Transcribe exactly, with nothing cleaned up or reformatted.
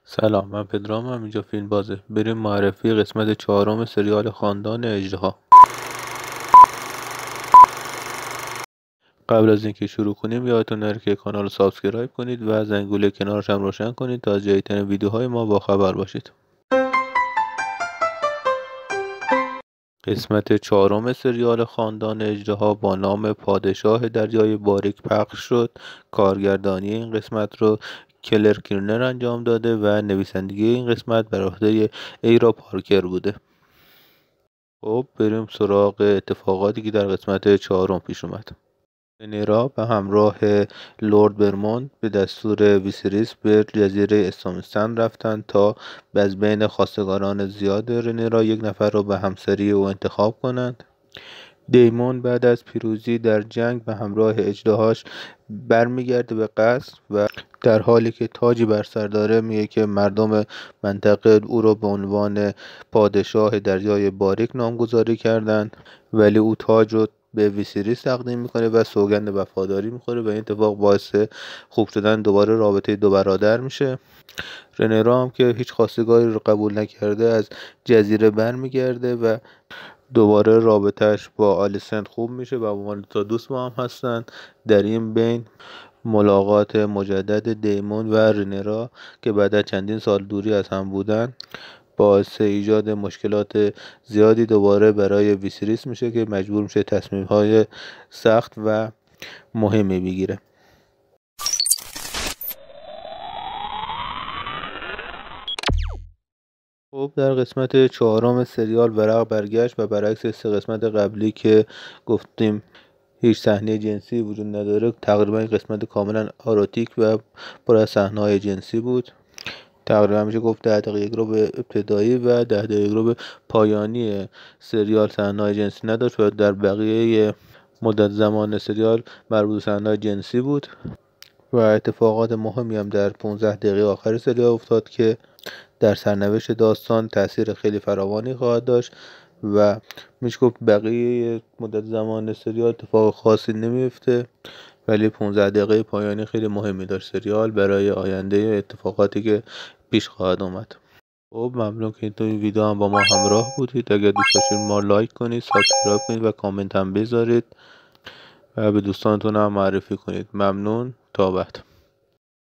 سلام، من پدرامم. اینجا فیلم بازه. بریم معرفی قسمت چهارم سریال خاندان اژدها. قبل از اینکه شروع کنیم یادتون نره که کانال رو سابسکرایب کنید و زنگوله کنارش هم روشن کنید تا از جدیدترین ویدیوهای ما با خبر باشید. قسمت چهارم سریال خاندان اژدها با نام پادشاه دریای باریک پخش شد. کارگردانی این قسمت رو کلر کیرنر انجام داده و نویسندگی این قسمت بر عهده ایرا پارکر بوده. خب بریم سراغ اتفاقاتی که در قسمت چهارم پیش اومد. رنیرا به همراه لورد برموند به دستور ویسریس به جزیره استامستن رفتند تا از بین خواستگاران زیاد رنیرا یک نفر را به همسری او انتخاب کنند. دیمون بعد از پیروزی در جنگ به همراه اژدهاش برمیگرده به قصر و در حالی که تاجی بر سر داره میگه که مردم منطقه او را به عنوان پادشاه دریای باریک نامگذاری کردند، ولی او تاج رو به ویسیریس تقدیم میکنه و سوگند وفاداری میخوره و این اتفاق باعث خوب شدن دوباره رابطه دو برادر میشه. رنیرا هم که هیچ خواستگاری رو قبول نکرده از جزیره برمیگرده و دوباره رابطهش با آلیسنت خوب میشه و عنوان تا دوست با هم هستن. در این بین ملاقات مجدد دیمون و رنیرا که بعد از چندین سال دوری از هم بودن باعث ایجاد مشکلات زیادی دوباره برای ویسریس میشه که مجبور میشه تصمیم‌های سخت و مهمی بگیره. خب در قسمت چهارم سریال ورق برگشت و برعکس سه قسمت قبلی که گفتیم هیچ صحنه جنسی وجود نداره، تقریبا قسمت کاملا آروتیک و پر از صحنه‌های جنسی بود. تقریبا میشه گفت ده دقیقه رو به ابتدایی و ده دقیقه رو به پایانی سریال صحنه‌های جنسی نداشت و در بقیه مدت زمان سریال مربوط به صحنه‌های جنسی بود و اتفاقات مهمی هم در پانزده دقیقه آخر سریال افتاد که در سرنوشت داستان تاثیر خیلی فراوانی خواهد داشت و میشه گفت بقیه مدت زمان سریال اتفاق خاصی نمیفته، ولی پانزده دقیقه پایانی خیلی مهمی داشت سریال برای آینده اتفاقاتی که پیش خواهد اومد. خب ممنون که این ویدیو هم با ما همراه بودید. اگر دوست داشتید ما لایک کنید، سابسکرایب کنید و کامنت هم بذارید و به دوستانتون هم معرفی کنید. ممنون، تا بعد.